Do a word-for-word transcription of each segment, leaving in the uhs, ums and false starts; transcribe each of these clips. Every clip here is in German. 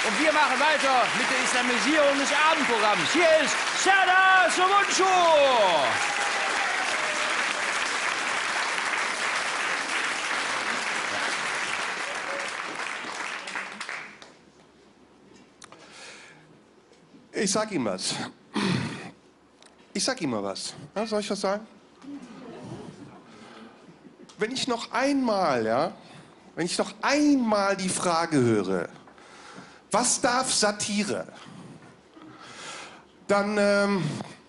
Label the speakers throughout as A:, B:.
A: Und wir machen weiter mit der Islamisierung des Abendprogramms. Hier ist Serdar Somuncu.
B: Ich sag ihm was. Ich sag ihm mal was. Ja, soll ich was sagen? Wenn ich noch einmal, ja, wenn ich noch einmal die Frage höre, was darf Satire? Dann, ähm,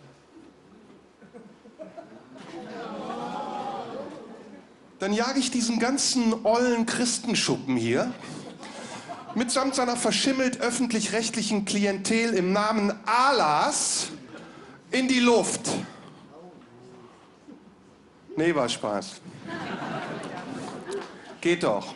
B: dann jage ich diesen ganzen ollen Christenschuppen hier mitsamt seiner verschimmelt öffentlich-rechtlichen Klientel im Namen Allahs in die Luft. Nee, war Spaß. Geht doch.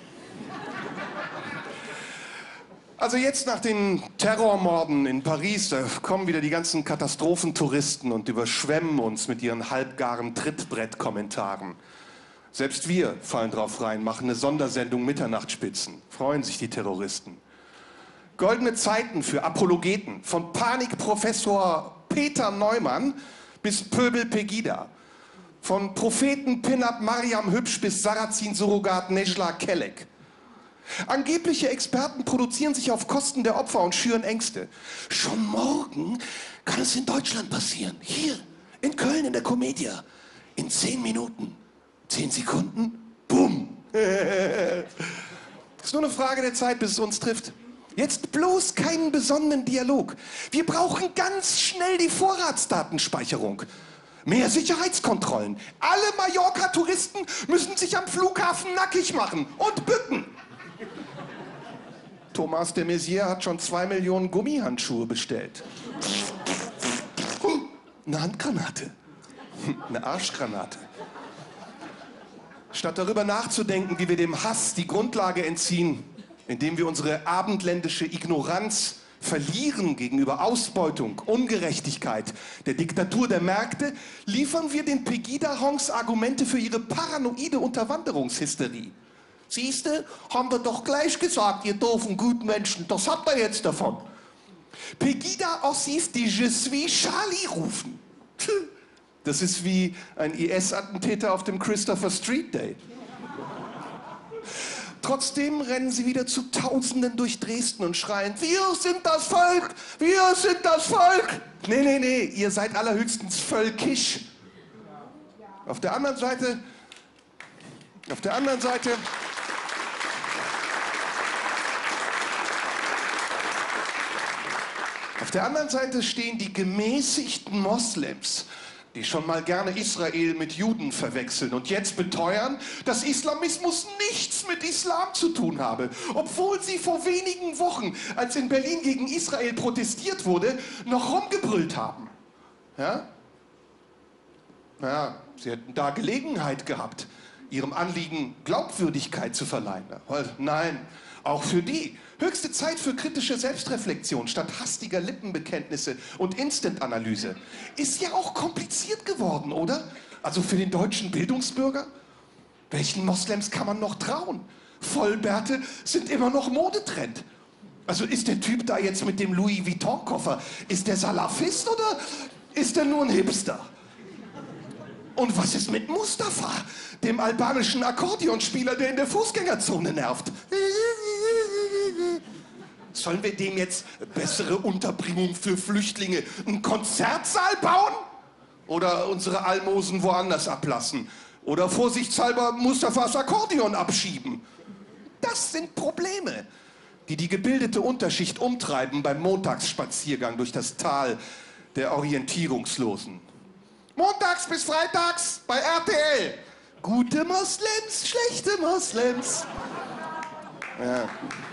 B: Also jetzt nach den Terrormorden in Paris, da kommen wieder die ganzen Katastrophentouristen und überschwemmen uns mit ihren halbgaren Trittbrettkommentaren. Selbst wir fallen drauf rein, machen eine Sondersendung Mitternachtsspitzen. Freuen sich die Terroristen. Goldene Zeiten für Apologeten, von Panikprofessor Peter Neumann bis Pöbel Pegida. Von Propheten Pin-Up Mariam Hübsch bis Sarrazin-Surrogat Nejla Kellek. Angebliche Experten produzieren sich auf Kosten der Opfer und schüren Ängste. Schon morgen kann es in Deutschland passieren. Hier, in Köln in der Comedia. In zehn Minuten. Zehn Sekunden, bumm. Es ist nur eine Frage der Zeit, bis es uns trifft. Jetzt bloß keinen besonnenen Dialog. Wir brauchen ganz schnell die Vorratsdatenspeicherung. Mehr Sicherheitskontrollen. Alle Mallorca-Touristen müssen sich am Flughafen nackig machen und bücken. Thomas de Maizière hat schon zwei Millionen Gummihandschuhe bestellt. Eine Handgranate. Eine Arschgranate. Statt darüber nachzudenken, wie wir dem Hass die Grundlage entziehen, indem wir unsere abendländische Ignoranz verlieren gegenüber Ausbeutung, Ungerechtigkeit, der Diktatur der Märkte, liefern wir den Pegida-Honks Argumente für ihre paranoide Unterwanderungshysterie. Siehste, haben wir doch gleich gesagt, ihr doofen Gutmenschen, das habt ihr jetzt davon. Pegida-Ossis, die Je suis Charlie rufen. Das ist wie ein I S-Attentäter auf dem Christopher Street Day. Trotzdem rennen sie wieder zu Tausenden durch Dresden und schreien, wir sind das Volk, wir sind das Volk. Nee, nee, nee, ihr seid allerhöchstens völkisch. Auf der anderen Seite, auf der anderen Seite, auf der anderen Seite stehen die gemäßigten Moslems, die schon mal gerne Israel mit Juden verwechseln und jetzt beteuern, dass Islamismus nichts mit Islam zu tun habe, obwohl sie vor wenigen Wochen, als in Berlin gegen Israel protestiert wurde, noch rumgebrüllt haben. Ja? Ja, sie hätten da Gelegenheit gehabt, ihrem Anliegen Glaubwürdigkeit zu verleihen. Nein, auch für die. Höchste Zeit für kritische Selbstreflexion statt hastiger Lippenbekenntnisse und Instant-Analyse. Ist ja auch kompliziert geworden, oder? Also für den deutschen Bildungsbürger? Welchen Moslems kann man noch trauen? Vollbärte sind immer noch Modetrend. Also ist der Typ da jetzt mit dem Louis Vuitton-Koffer, ist der Salafist oder ist er nur ein Hipster? Und was ist mit Mustafa, dem albanischen Akkordeonspieler, der in der Fußgängerzone nervt? Sollen wir dem jetzt bessere Unterbringung für Flüchtlinge, einen Konzertsaal bauen? Oder unsere Almosen woanders ablassen? Oder vorsichtshalber Mustafas Akkordeon abschieben? Das sind Probleme, die die gebildete Unterschicht umtreiben beim Montagsspaziergang durch das Tal der Orientierungslosen. Montags bis freitags bei R T L. Gute Moslems, schlechte Moslems. Ja.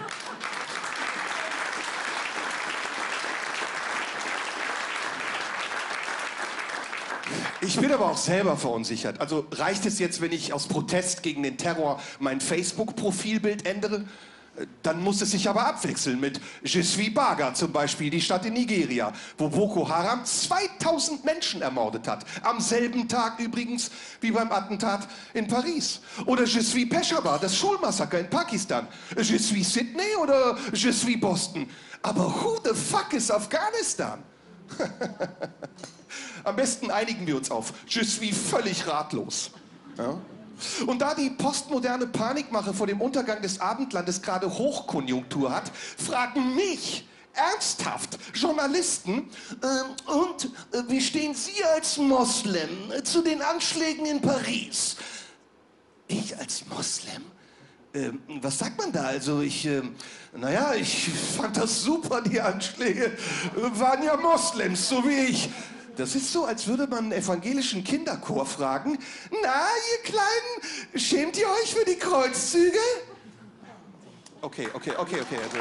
B: Ich bin aber auch selber verunsichert. Also reicht es jetzt, wenn ich aus Protest gegen den Terror mein Facebook-Profilbild ändere? Dann muss es sich aber abwechseln mit Je suis Baga zum Beispiel, die Stadt in Nigeria, wo Boko Haram zweitausend Menschen ermordet hat. Am selben Tag übrigens wie beim Attentat in Paris. Oder Je suis Peshawar, das Schulmassaker in Pakistan. Je suis Sydney oder Je suis Boston. Aber who the fuck is Afghanistan? Am besten einigen wir uns auf Je suis völlig ratlos. Ja? Und da die postmoderne Panikmache vor dem Untergang des Abendlandes gerade Hochkonjunktur hat, fragen mich ernsthaft Journalisten, äh, und äh, wie stehen Sie als Moslem äh, zu den Anschlägen in Paris? Ich als Moslem? Äh, was sagt man da? Also ich, äh, naja, ich fand das super, die Anschläge äh, waren ja Moslems, so wie ich. Das ist so, als würde man einen evangelischen Kinderchor fragen, na, ihr Kleinen, schämt ihr euch für die Kreuzzüge? Okay, okay, okay, okay. Also.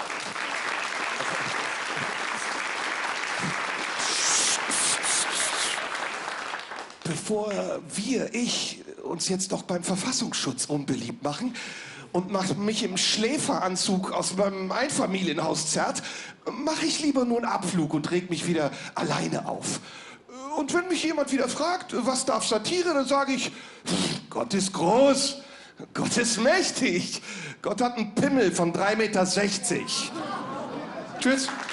B: Bevor wir, ich, uns jetzt doch beim Verfassungsschutz unbeliebt machen und mich im Schläferanzug aus meinem Einfamilienhaus zerrt, mache ich lieber nur einen Abflug und reg mich wieder alleine auf. Und wenn mich jemand wieder fragt, was darf Satire, dann sage ich, Gott ist groß, Gott ist mächtig, Gott hat einen Pimmel von drei Meter sechzig. Tschüss.